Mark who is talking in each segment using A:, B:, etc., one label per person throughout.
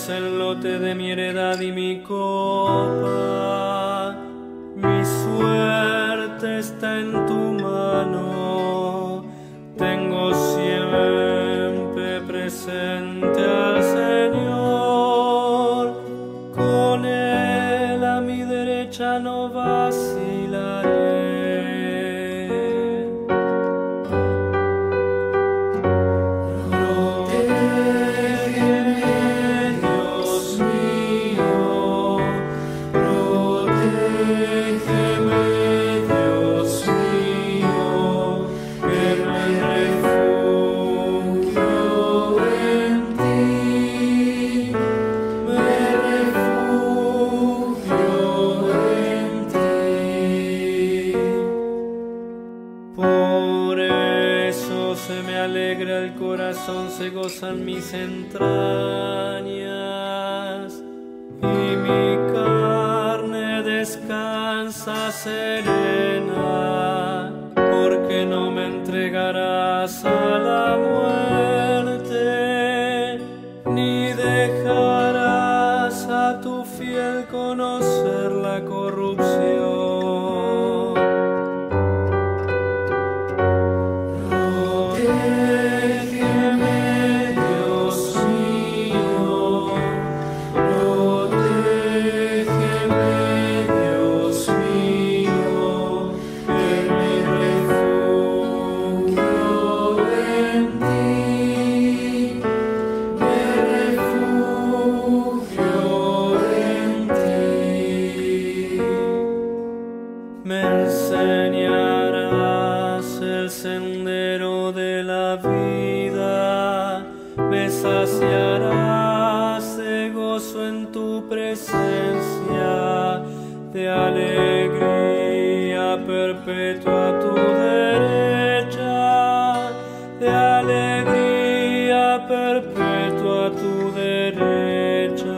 A: el lote de mi heredad y mi copa. Mi suerte está en tu mano. Tengo siempre presente al Señor. Con Él a mi derecha no vacilaré. Se gozan mis entrañas y mi carne descansa serena, porque no me entregarás a la muerte, ni dejarás a tu fiel conocer la corrupción. Me enseñarás el sendero de la vida, me saciarás de gozo en tu presencia, de alegría perpetua a tu derecha, de alegría perpetua a tu derecha.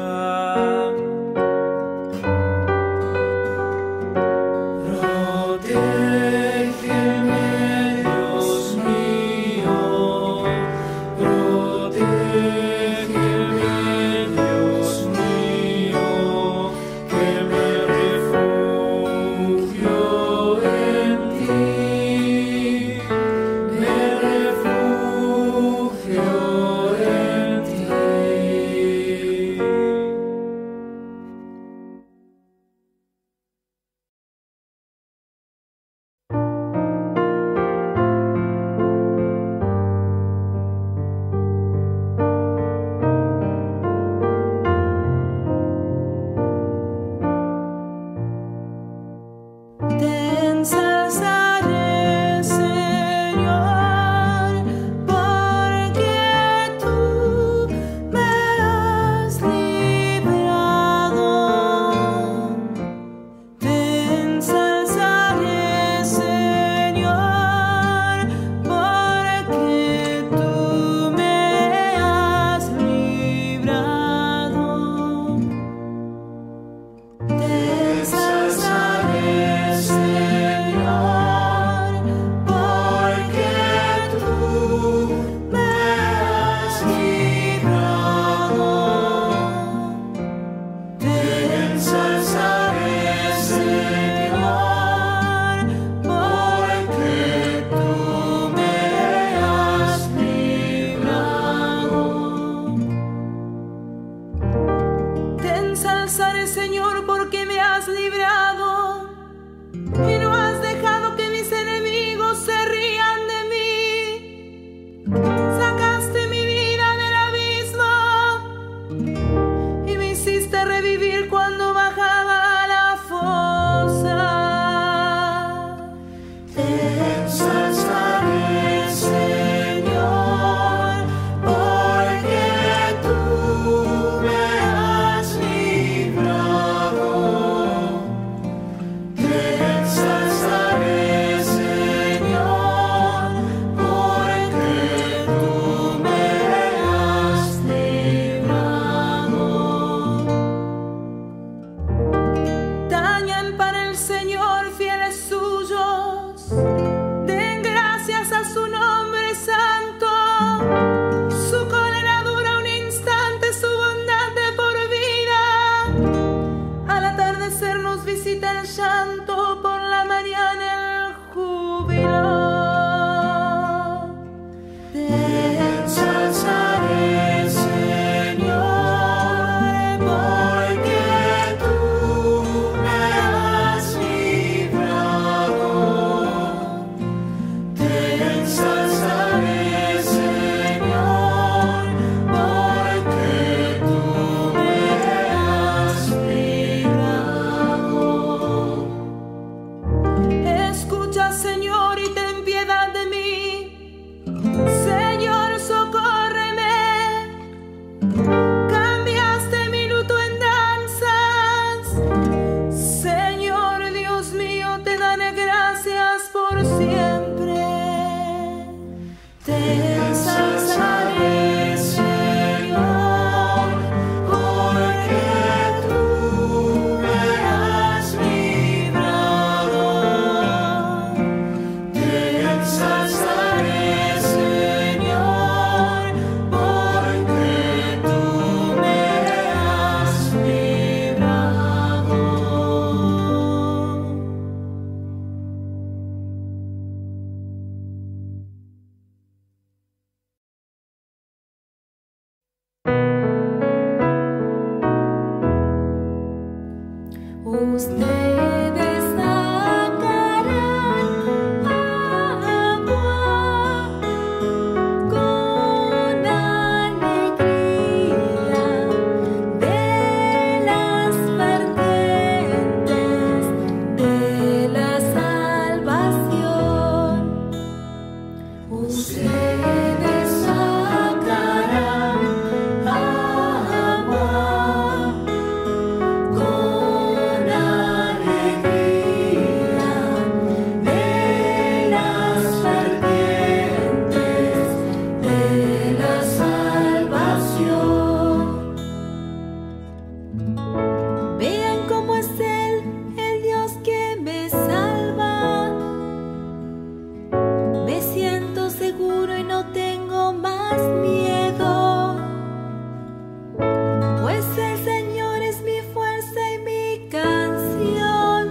B: Te Ustedes sacarán agua con alegría de las vertientes de la salvación. Ustedes sacarán agua con alegría de las vertientes de la salvación. Vean cómo es Él, el Dios que me salva. Me siento seguro y no tengo más miedo, pues el Señor es mi fuerza y mi canción.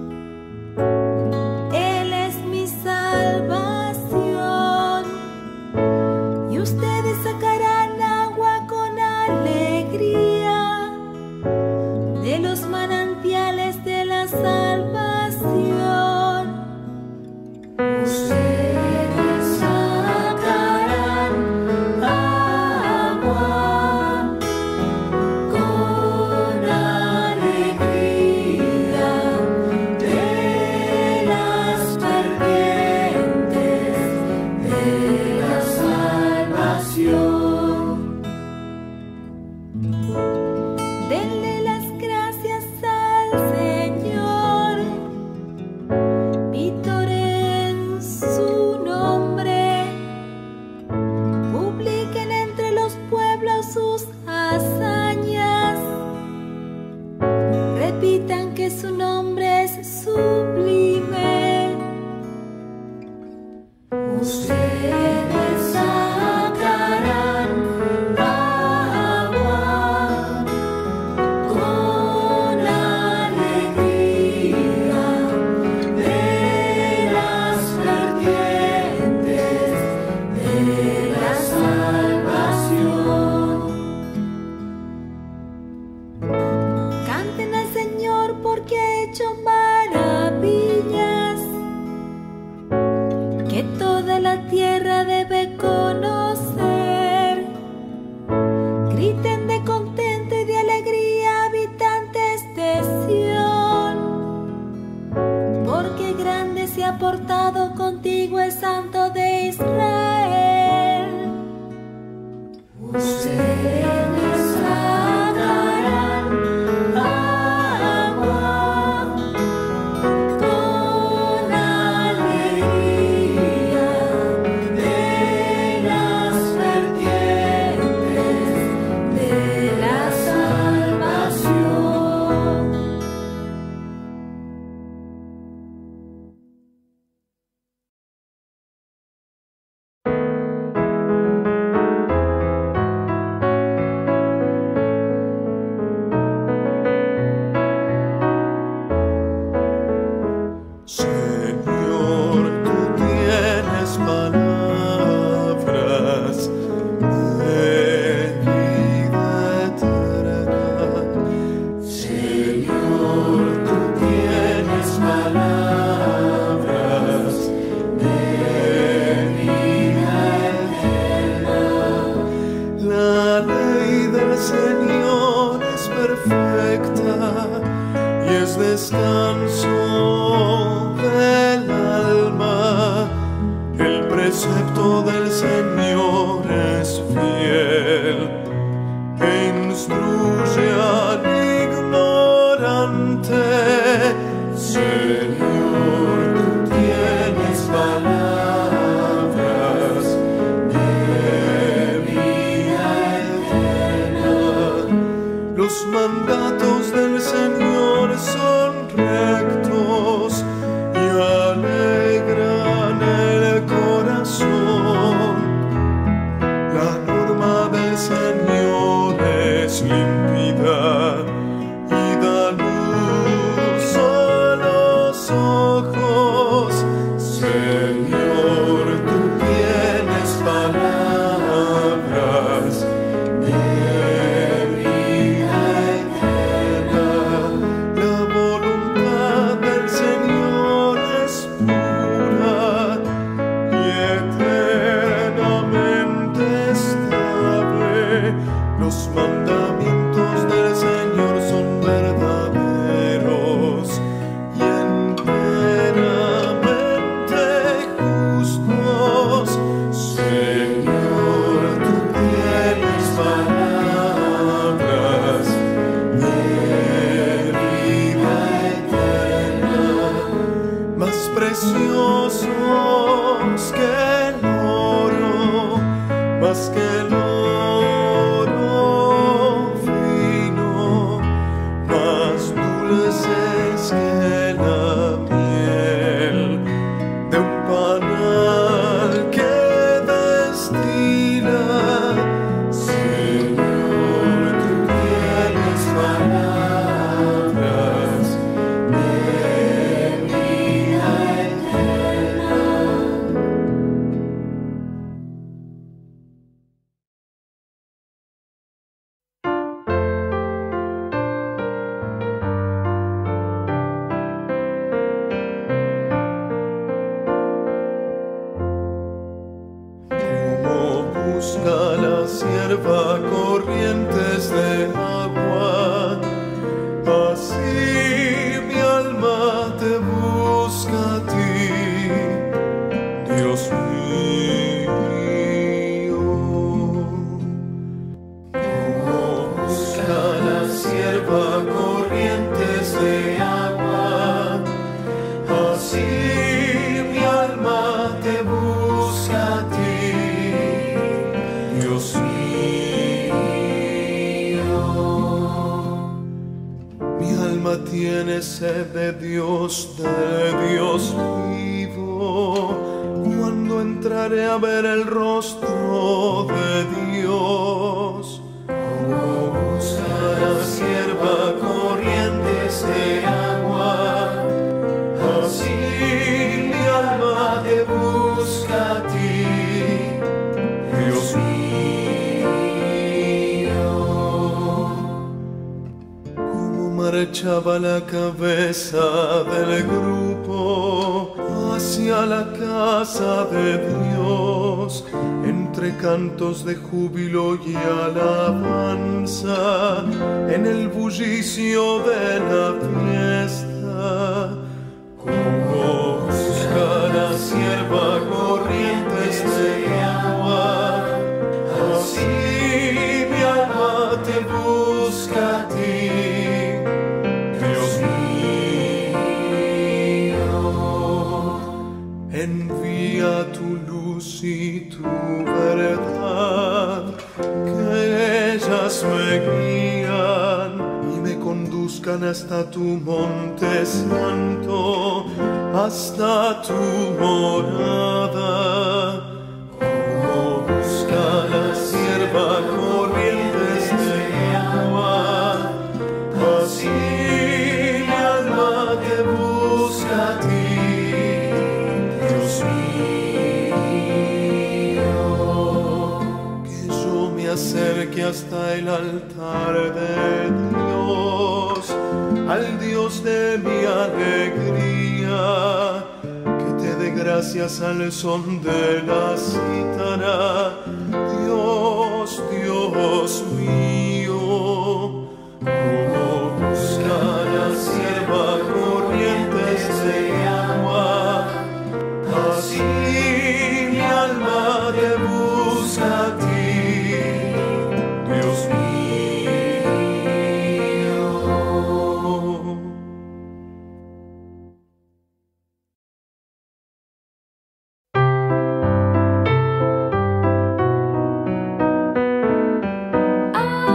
B: Él es mi salvación. Y ustedes sacarán agua con alegría de los manantiales de la salvación. Ustedes sacarán agua con alegría de las vertientes de la salvación. Denle las gracias al Señor, vitoren su nombre, publiquen entre los pueblos sus hazañas, repitan que su nombre es sublime. Ustedes sacarán agua con alegría de las vertientes de la salvación. Canten al Señor porque ha hecho maravillas, que toda la tierra debe conocer. Griten de contento y de alegría, habitantes de Sión, porque grande se ha portado contigo el Santo de Israel. Ustedes sacarán agua con alegría de las vertientes de la salvación.
C: Señor, tú tienes palabras de vida eterna. Señor, tú tienes palabras de vida eterna. La ley del Señor es perfecta y es descanso del alma. El precepto del Señor es fiel e instruye al ignorante. Señor, tú tienes palabras de vida eterna. Los mandatos del Señor son rectos y alegran el corazón. La norma del Señor es límpida y da luz a los ojos. Señor, tú tienes palabras de vida eterna. La voluntad Los mandamientos del Señor son verdaderos y enteramente justos. Señor, tú tienes palabras de vida eterna, más preciosos que el oro, más que el oro fino, más dulces que la miel de un panal que destila. Señor, tú tienes palabras de vida eterna. Como busca la sierva corrientes de agua, así mi alma te busca a ti, Dios mío. Como busca la sierva corrientes de agua, así mi alma te busca a ti, Dios mío. Mi alma tiene sed de Dios vivo. Cuando entraré a ver el rostro de Dios. Como busca la sierva corrientes de agua, así mi alma te busca a ti, Dios mío. Como marchaba la cabeza del grupo hacia la casa de Dios, entre cantos de júbilo y alabanza, en el bullicio de la fiesta. Como busca la sierva corrientes de agua, así mi alma te busca a ti, Dios mío. Envía tu luz y tu verdad, que ellas me guían y me conduzcan hasta tu monte santo, hasta tu morada. Como busca la sierva corrientes de agua, así mi alma te busca a ti, Dios mío. Que yo me acerque hasta el altar de Dios, al Dios de mi alegría, que te dé gracias al son de la cítara, Dios, Dios mío. Como busca la sierva corrientes de agua, así mi alma te busca a ti, Dios mío.
B: Ah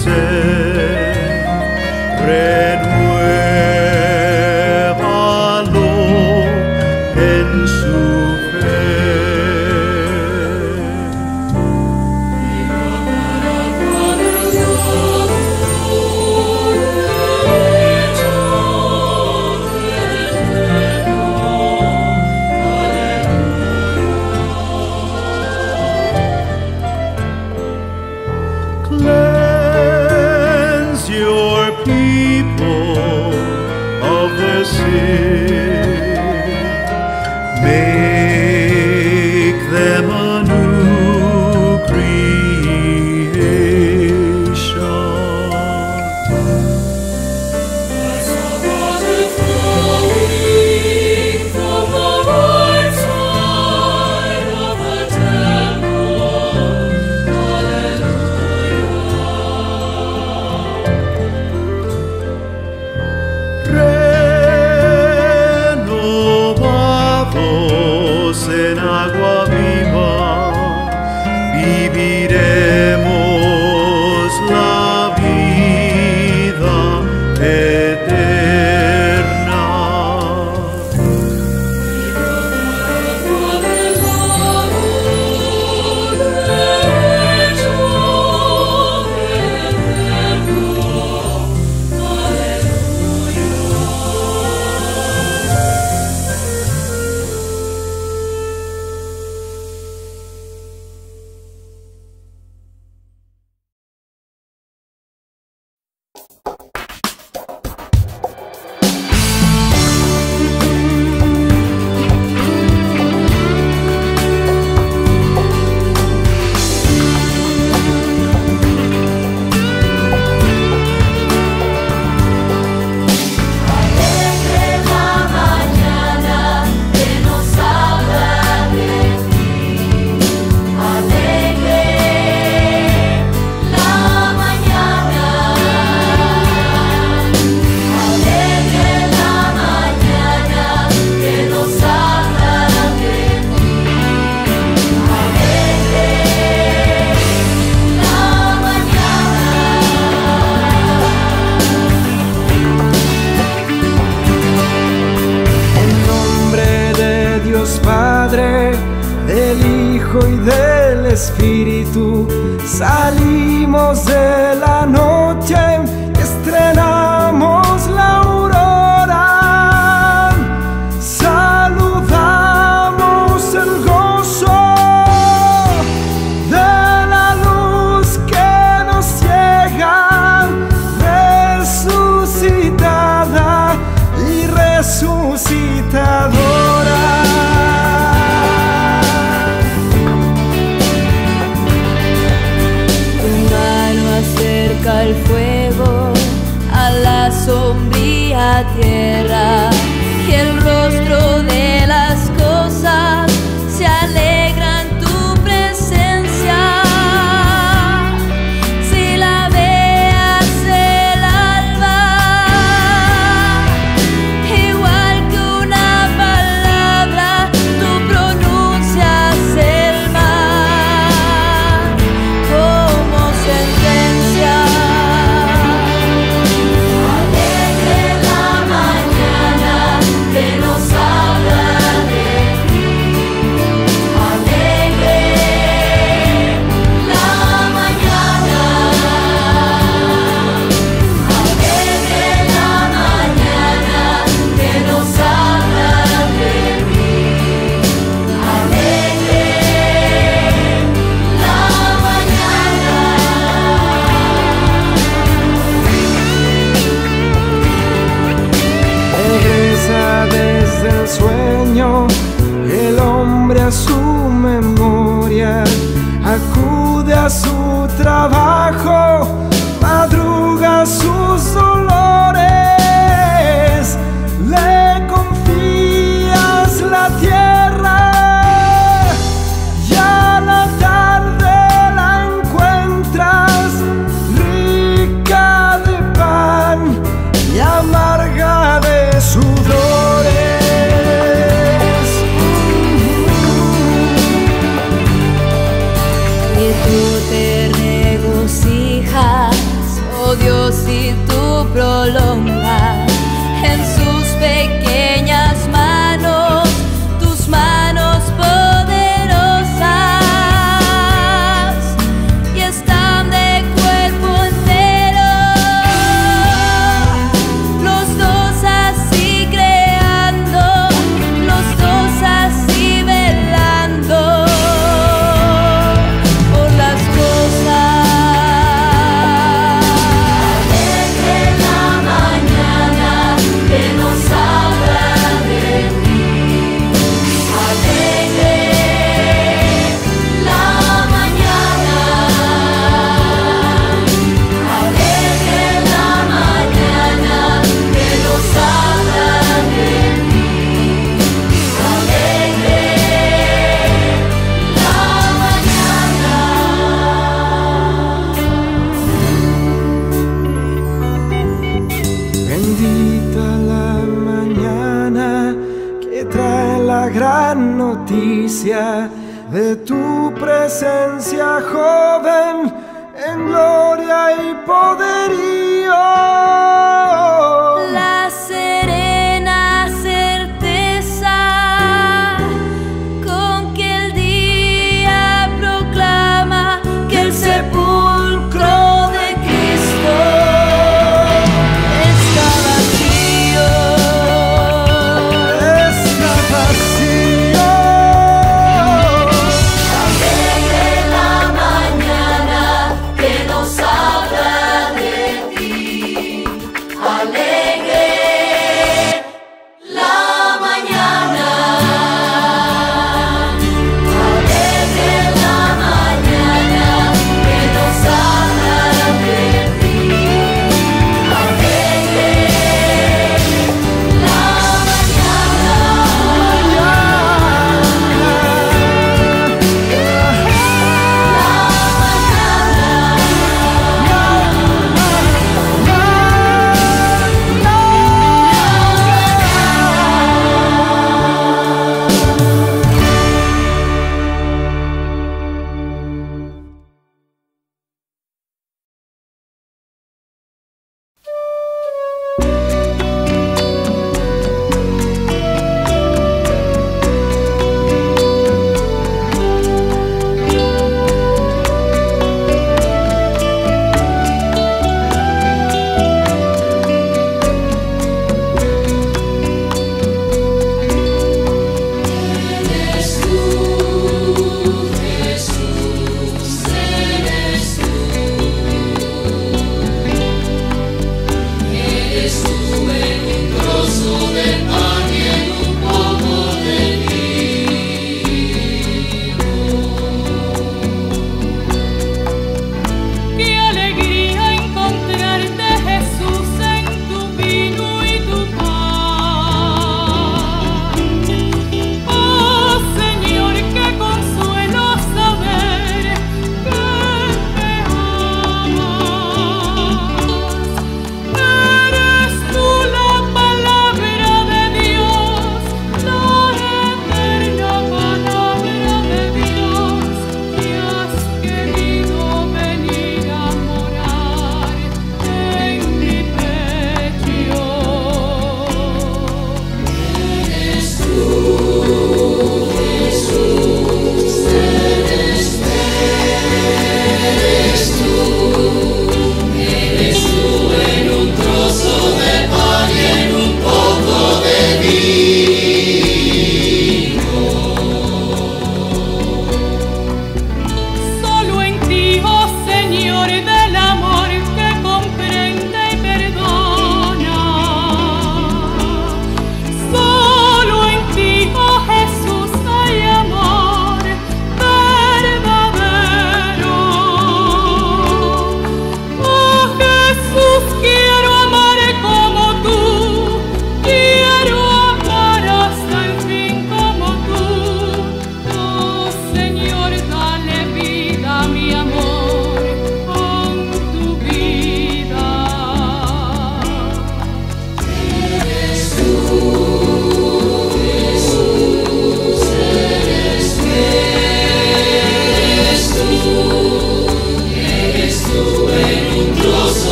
C: ser, renuévalo en su fe. Cleanse your people of the sin. Make them a new creation. Renovados en agua viva, viviremos la vida eterna.
D: Padre, del Hijo y del Espíritu, salimos de la noche, estrenamos la aurora, saludamos el gozo de la luz que nos llega, resucitada y resucitadora.
B: El fuego a la sombría tierra y el rostro de las cosas se alegra en tu presencia. Si la veas el alba, igual que una palabra tú pronuncias el mar como sentencia.
D: El hombre a su memoria acude a su trabajo, madruga sus dolores, le confías la tierra y a la tarde la encuentras rica de pan y amarga de sudores.
B: Tú te regocijas prolonga en sus pequeñas manos, tus manos poderosas, y están de cuerpo entero, los dos así creando, los dos así velando por las cosas.
D: Bendita la mañana que trae la gran noticia de tu presencia, joven, en gloria y poderío.
B: La serena certeza con que el día proclama que el sepulcro de Cristo está vacío.
D: Está vacío.
B: Alegre la mañana que nos habla de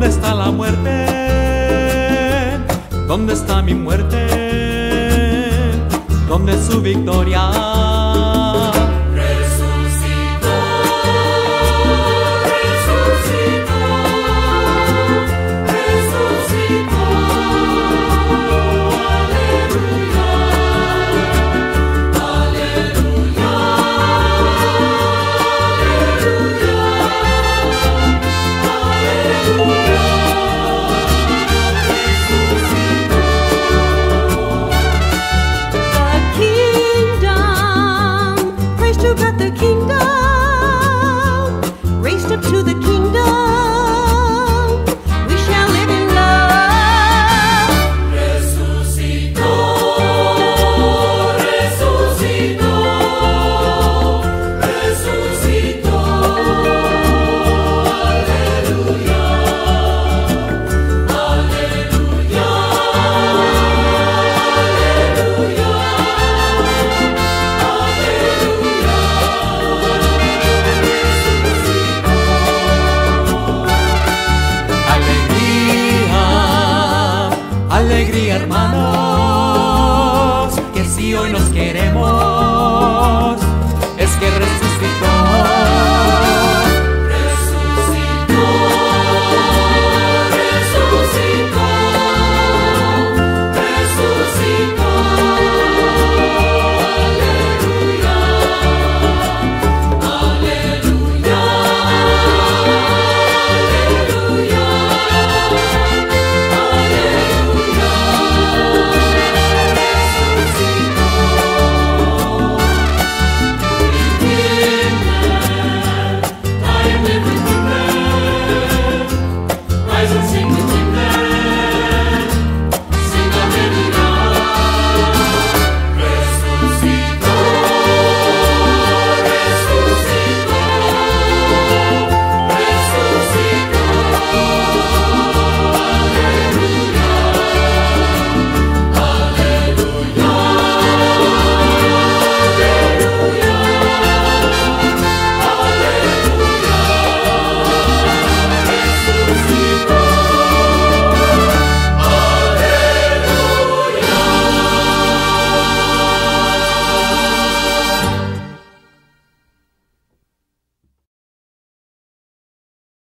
C: ¿Dónde está la muerte? ¿Dónde está mi muerte? ¿Dónde es su victoria?
A: Resucitó, resucitó, resucitó. Aleluya,
B: got the kingdom, raised up to the kingdom, we shall live in love.
A: resucitó, resucitó, resucitó. Aleluya, aleluya,
C: Alegría, hermanos, que si hoy nos queremos, es que